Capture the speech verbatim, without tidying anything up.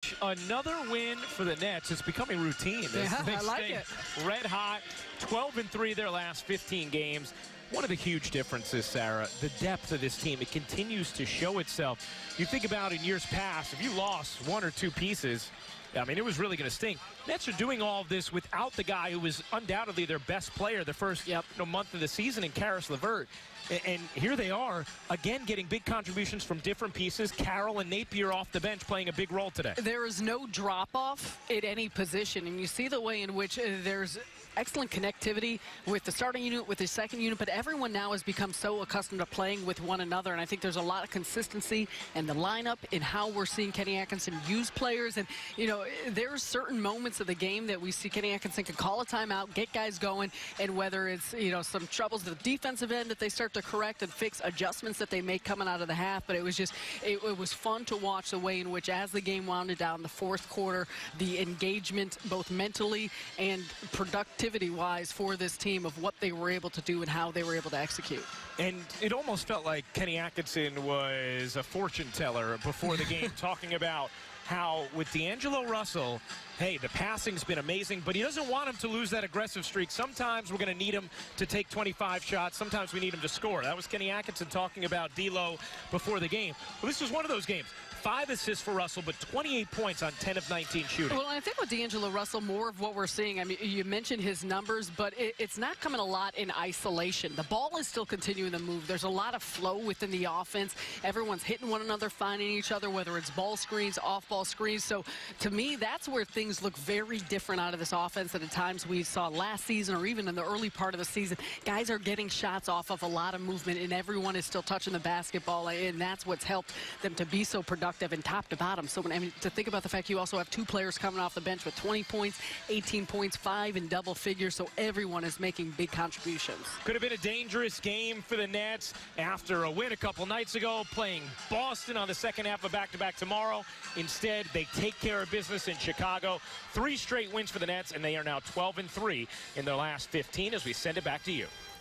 Another win for the Nets. It's becoming routine. Yeah, they I like stay it. red hot, twelve and three their last fifteen games. One of the huge differences, Sarah, the depth of this team. It continues to show itself. You think about in years past, if you lost one or two pieces, I mean, it was really going to sting. Nets are doing all of this without the guy who was undoubtedly their best player the first yep. you know, month of the season in Caris LeVert. And, and here they are, again, getting big contributions from different pieces. Carroll and Napier off the bench playing a big role today. There is no drop-off at any position, and you see the way in which uh, there's excellent connectivity with the starting unit, with the second unit, but everyone now has become so accustomed to playing with one another, and I think there's a lot of consistency in the lineup in how we're seeing Kenny Atkinson use players. And, you know, there's certain moments of the game that we see Kenny Atkinson can call a timeout, get guys going, and whether it's, you know, some troubles at the defensive end that they start to correct and fix, adjustments that they make coming out of the half, but it was just, it, it was fun to watch the way in which, as the game wounded down the fourth quarter, the engagement both mentally and productivity wise for this team of what they were able to do and how they were able to execute. And it almost felt like Kenny Atkinson was a fortune teller before the game, talking about how with D'Angelo Russell, hey, the passing's been amazing, but he doesn't want him to lose that aggressive streak. Sometimes we're going to need him to take twenty-five shots. Sometimes we need him to score. That was Kenny Atkinson talking about D'Lo before the game. Well, this was one of those games. Five assists for Russell, but twenty-eight points on ten of nineteen shooting. Well, I think with D'Angelo Russell, more of what we're seeing, I mean, you mentioned his numbers, but it, it's not coming a lot in isolation. The ball is still continuing to move. There's a lot of flow within the offense. Everyone's hitting one another, finding each other, whether it's ball screens, off-ball screens. So, to me, that's where things look very different out of this offense than at times we saw last season or even in the early part of the season. Guys are getting shots off of a lot of movement, and everyone is still touching the basketball, and that's what's helped them to be so productive and top to bottom. So, I mean, to think about the fact you also have two players coming off the bench with twenty points, eighteen points, five in double figures, so everyone is making big contributions. Could have been a dangerous game for the Nets after a win a couple nights ago, playing Boston on the second half of back-to-back tomorrow. Instead, they take care of business in Chicago. Three straight wins for the Nets, and they are now twelve and three in their last fifteen as we send it back to you.